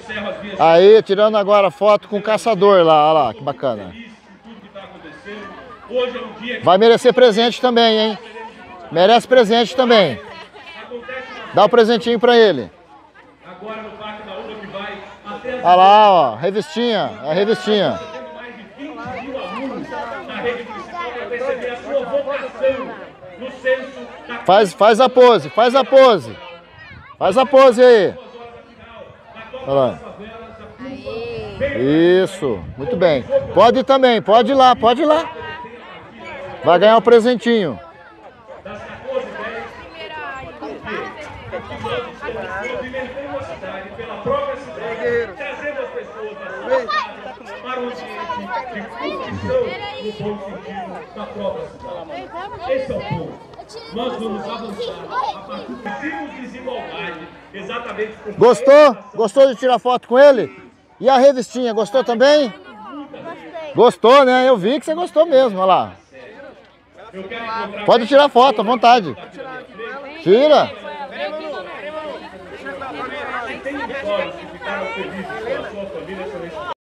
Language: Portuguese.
Aí, tirando agora foto com o caçador lá, olha lá, que bacana. Vai merecer presente também, hein? Merece presente também. Dá o presentinho pra ele. Olha lá, ó, revistinha, a revistinha. Faz a pose, faz a pose. Faz a pose aí. Olha lá. Isso, muito bem. Pode ir também, pode ir lá, pode ir lá. Vai ganhar um presentinho. Esse é o ponto. Nós vamos avançar a partir de desigualdade, exatamente por... Gostou? Gostou de tirar foto com ele? E a revistinha, gostou também? Gostou, né? Eu vi que você gostou mesmo, olha lá. Pode tirar foto, à vontade. Tira.